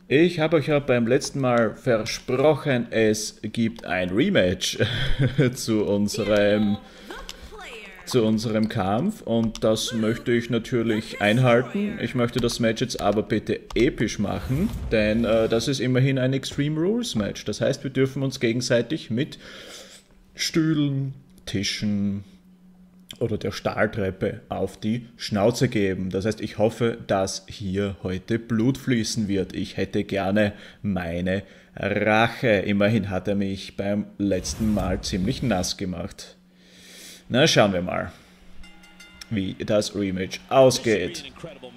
Ich habe euch ja beim letzten Mal versprochen, es gibt ein Rematch zu unserem, zu unserem Kampf und das möchte ich natürlich einhalten. Ich möchte das Match jetzt aber bitte episch machen, denn das ist immerhin ein Extreme Rules Match. Das heißt, wir dürfen uns gegenseitig mit Stühlen, Tischen, oder der Stahltreppe auf die Schnauze geben. Das heißt, ich hoffe, dass hier heute Blut fließen wird. Ich hätte gerne meine Rache. Immerhin hat er mich beim letzten Mal ziemlich nass gemacht. Na, schauen wir mal, wie das Rematch ausgeht.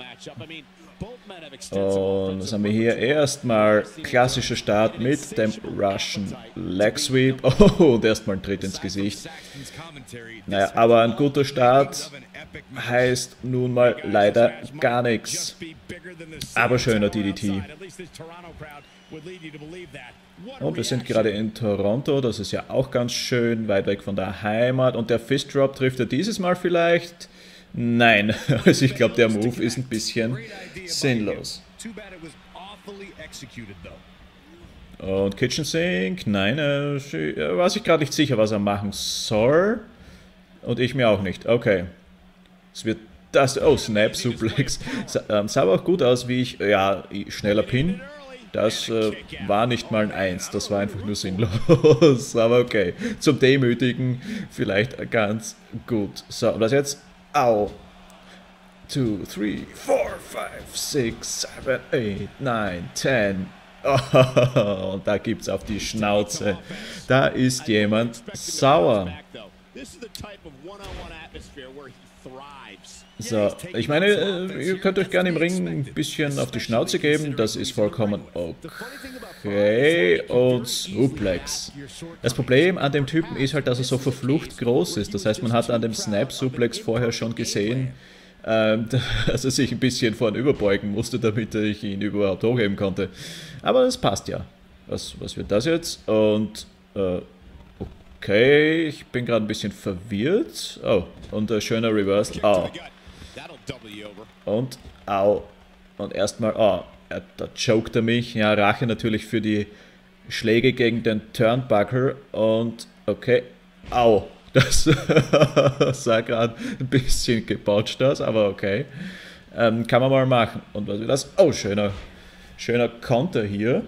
Und was haben wir hier? Erstmal klassischer Start mit dem Russian Leg Sweep. Oh, und erstmal ein Tritt ins Gesicht. Naja, aber ein guter Start heißt nun mal leider gar nichts. Aber schöner DDT. Und wir sind gerade in Toronto, das ist ja auch ganz schön, weit weg von der Heimat. Und der Fist Drop trifft er dieses Mal vielleicht? Nein, also ich glaube, der Move ist ein bisschen sinnlos. Und Kitchen Sink, nein, war sich gerade nicht sicher, was er machen soll. Und ich mir auch nicht. Okay. Es wird das, oh, Snap Suplex. Sah aber auch gut aus, wie ich, ja, schneller Pin. Das war nicht mal ein 1, das war einfach nur sinnlos. Aber okay, zum Demütigen vielleicht ganz gut. So, und was jetzt? Au. 2, 3, 4, 5, 6, 7, 8, 9, 10. Oh, und da gibt's auf die Schnauze. Da ist jemand sauer. So, ich meine, ihr könnt euch gerne im Ring ein bisschen auf die Schnauze geben, das ist vollkommen okay. Und Suplex. Das Problem an dem Typen ist halt, dass er so verflucht groß ist. Das heißt, man hat an dem Snap-Suplex vorher schon gesehen, dass er sich ein bisschen vorn überbeugen musste, damit ich ihn überhaupt hochheben konnte. Aber das passt ja. Was wird das jetzt? Und, okay, ich bin gerade ein bisschen verwirrt. Oh, und ein schöner Reverse. Au. Und, au. Und erstmal, oh, da choked er mich. Ja, Rache natürlich für die Schläge gegen den Turnbuckle. Und, okay, au. Das sah gerade ein bisschen gebotcht aus, aber okay. Kann man mal machen. Und was wird das? Oh, schöner Konter hier.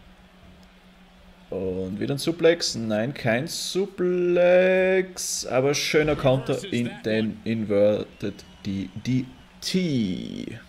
Und wieder ein Suplex. Nein, kein Suplex. Aber schöner Konter in den Inverted DDT.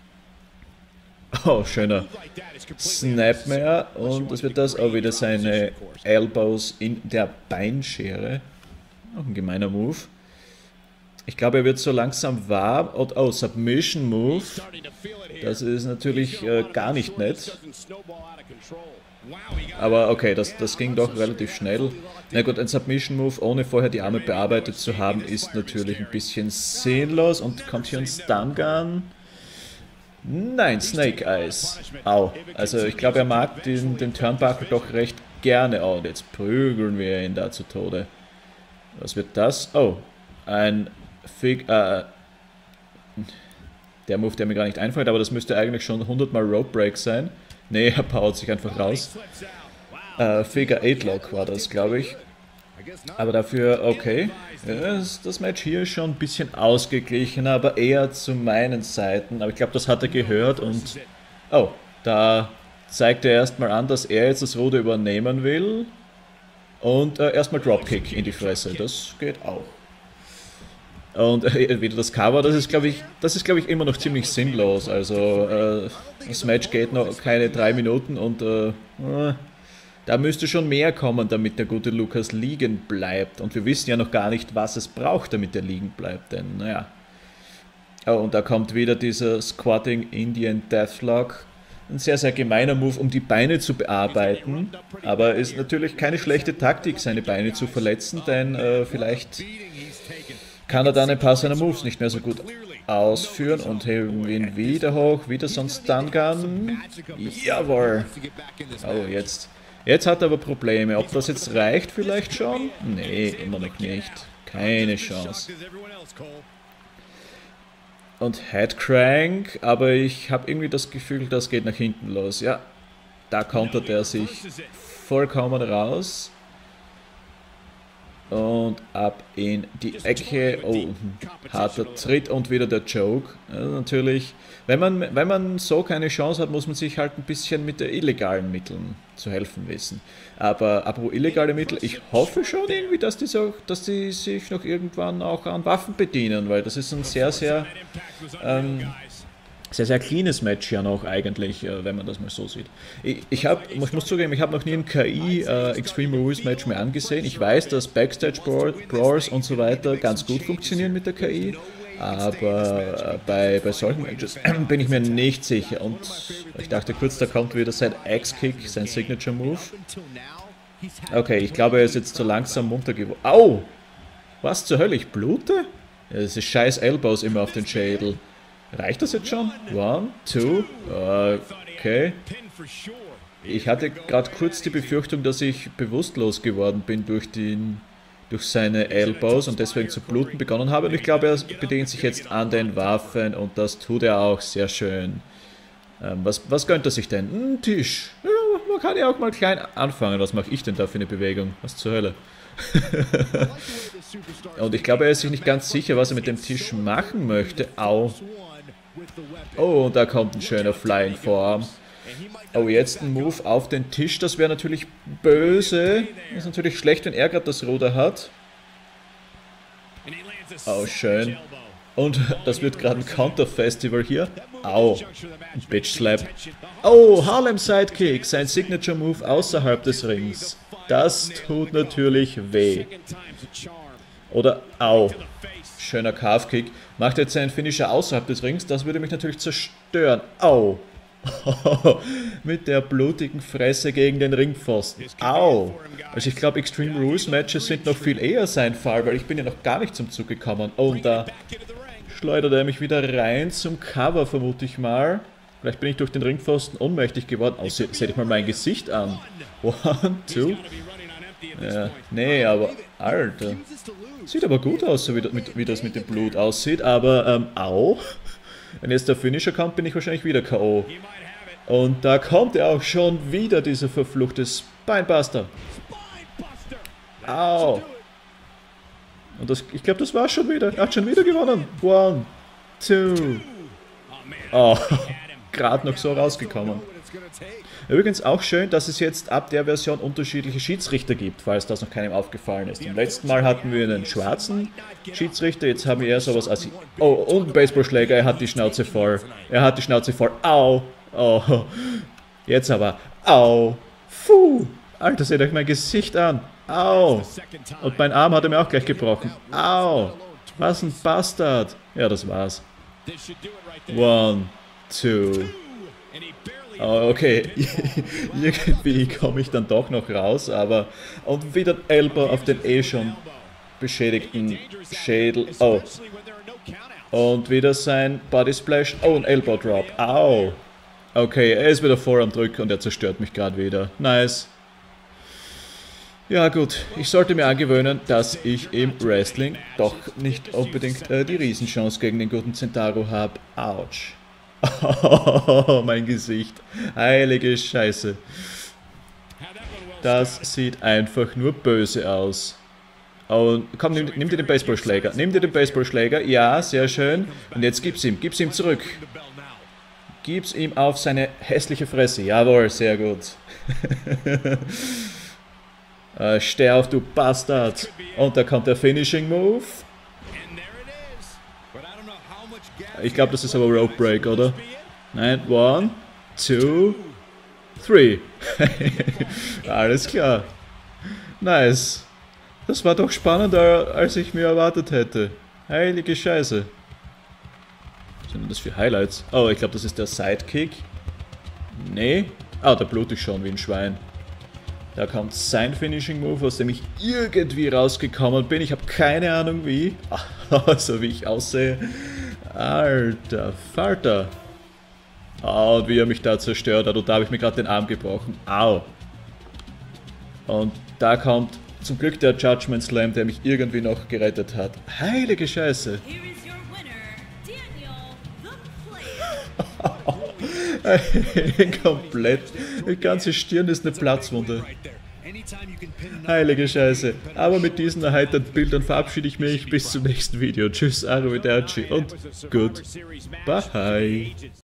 Oh, schöner Snapmare. Und was wird das? Oh, wieder seine Elbows in der Beinschere. Auch ein gemeiner Move. Ich glaube, er wird so langsam warm. Und, oh, Submission Move. Das ist natürlich gar nicht nett. Aber okay, das ging doch relativ schnell. Na gut, ein Submission Move, ohne vorher die Arme bearbeitet zu haben, ist natürlich ein bisschen sinnlos. Und kommt hier ein Stun Gun? Nein, Snake Eyes. Au. Also ich glaube, er mag den Turnbuckle doch recht gerne. Oh, und jetzt prügeln wir ihn da zu Tode. Was wird das? Oh, ein der Move, der mir gar nicht einfällt, aber das müsste eigentlich schon 100 Mal Rope Break sein. Ne, er powert sich einfach raus. Figure 8 Lock war das, glaube ich. Aber dafür, okay. Das Match hier ist schon ein bisschen ausgeglichen, aber eher zu meinen Seiten. Aber ich glaube, das hat er gehört und... Oh, da zeigt er erstmal an, dass er jetzt das Ruder übernehmen will. Und erstmal Dropkick in die Fresse, das geht auch. Und wieder das Cover, das ist glaube ich immer noch ziemlich sinnlos. Also das Match geht noch keine 3 Minuten und da müsste schon mehr kommen, damit der gute Lukas liegen bleibt. Und wir wissen ja noch gar nicht, was es braucht, damit er liegen bleibt, denn naja. Oh, und da kommt wieder dieser Squatting Indian Deathlock. Ein sehr, sehr gemeiner Move, um die Beine zu bearbeiten, aber ist natürlich keine schlechte Taktik, seine Beine zu verletzen, denn vielleicht kann er dann ein paar seiner Moves nicht mehr so gut ausführen und heben wir ihn wieder hoch, wieder so ein Stun Gun. Jawohl. Oh, jetzt hat er aber Probleme. Ob das jetzt reicht vielleicht schon? Nee, immer noch nicht. Keine Chance. Und Headcrank, aber ich habe irgendwie das Gefühl, das geht nach hinten los. Ja, da kontert er sich vollkommen raus. Und ab in die Ecke. Oh, harter Tritt und wieder der Choke. Also natürlich, wenn man so keine Chance hat, muss man sich halt ein bisschen mit den illegalen Mitteln zu helfen wissen. Aber apropos illegale Mittel, ich hoffe schon irgendwie, dass die sich noch irgendwann auch an Waffen bedienen, weil das ist ein sehr, sehr cleanes Match ja noch eigentlich, wenn man das mal so sieht. Ich muss zugeben, ich habe noch nie ein KI Extreme Rules Match mehr angesehen. Ich weiß, dass Backstage Brawls und so weiter ganz gut funktionieren mit der KI, aber bei solchen Matches bin ich mir nicht sicher. Und ich dachte kurz, da kommt wieder sein Axe-Kick, sein Signature Move. Okay, ich glaube, er ist jetzt zu langsam munter geworden. Au! Was zur Hölle, ich blute? Ja, das ist scheiß Elbows immer auf den Schädel. Reicht das jetzt schon? 1, 2, okay. Ich hatte gerade kurz die Befürchtung, dass ich bewusstlos geworden bin durch seine Elbows und deswegen zu bluten begonnen habe. Und ich glaube, er bedient sich jetzt an den Waffen und das tut er auch sehr schön. Was gönnt er sich denn? Ein Tisch. Ja, man kann ja auch mal klein anfangen. Was mache ich denn da für eine Bewegung? Was zur Hölle? Und ich glaube, er ist sich nicht ganz sicher, was er mit dem Tisch machen möchte. Au. Oh, und da kommt ein schöner Flying Forearm. Oh, jetzt ein Move auf den Tisch, das wäre natürlich böse. Ist natürlich schlecht, wenn er gerade das Ruder hat. Oh, schön. Und das wird gerade ein Counter-Festival hier. Au. Ein Bitch Slap. Oh, Harlem Sidekick, sein Signature Move außerhalb des Rings. Das tut natürlich weh. Oder au. Schöner Calf-Kick. Macht jetzt seinen Finisher außerhalb des Rings. Das würde mich natürlich zerstören. Au. Mit der blutigen Fresse gegen den Ringpfosten. Au. Also ich glaube, Extreme Rules Matches sind noch viel eher sein Fall, weil ich bin ja noch gar nicht zum Zug gekommen. Oh, und da schleudert er mich wieder rein zum Cover, vermute ich mal. Vielleicht bin ich durch den Ringpfosten ohnmächtig geworden. Oh, seht ich mal mein Gesicht an. 1, 2. Ja, nee, aber Alter. Sieht aber gut aus, so wie das mit dem Blut aussieht, aber au. Wenn jetzt der Finisher kommt, bin ich wahrscheinlich wieder K.O. Und da kommt er auch schon wieder, dieser verfluchte Spinebuster. Au. Und ich glaube, das war schon wieder. Er hat schon wieder gewonnen. 1, 2. Oh, gerade noch so rausgekommen. Übrigens auch schön, dass es jetzt ab der Version unterschiedliche Schiedsrichter gibt, falls das noch keinem aufgefallen ist. Im letzten Mal hatten wir einen schwarzen Schiedsrichter, jetzt haben wir eher sowas als... Oh, und ein Baseballschläger, er hat die Schnauze voll. Er hat die Schnauze voll. Au. Oh. Jetzt aber. Au. Puh. Alter, seht euch mein Gesicht an. Au. Und mein Arm hat er mir auch gleich gebrochen. Au. Was ein Bastard. Ja, das war's. 1, 2... Oh, okay, irgendwie komme ich dann doch noch raus, aber... Und wieder ein Elbow auf den eh schon beschädigten Schädel. Oh. Und wieder sein Body Splash. Oh, ein Elbow Drop. Au. Okay, er ist wieder vor am Drücken und er zerstört mich gerade wieder. Nice. Ja gut, ich sollte mir angewöhnen, dass ich im Wrestling doch nicht unbedingt die Riesenchance gegen den guten Centauro habe. Autsch. Oh, mein Gesicht. Heilige Scheiße. Das sieht einfach nur böse aus. Und komm, nimm dir den Baseballschläger. Nimm dir den Baseballschläger. Ja, sehr schön. Und jetzt gib's ihm zurück. Gib's ihm auf seine hässliche Fresse. Jawohl, sehr gut. Steh auf, du Bastard. Und da kommt der Finishing Move. Ich glaube, das ist aber Rope Break, oder? Nein, 1, 2, 3. Alles klar. Nice. Das war doch spannender, als ich mir erwartet hätte. Heilige Scheiße. Was sind denn das für Highlights? Oh, ich glaube, das ist der Sidekick. Nee. Ah, da blute ich schon wie ein Schwein. Da kommt sein Finishing Move, aus dem ich irgendwie rausgekommen bin. Ich habe keine Ahnung wie. Also wie ich aussehe. Alter Falter. Oh, und wie er mich da zerstört hat. Und da habe ich mir gerade den Arm gebrochen. Au. Und da kommt zum Glück der Judgment Slam, der mich irgendwie noch gerettet hat. Heilige Scheiße. Komplett. Die ganze Stirn ist eine Platzwunde. Heilige Scheiße. Aber mit diesen erheiterten Bildern verabschiede ich mich. Bis zum nächsten Video. Tschüss, arrivederci und gut. Bye.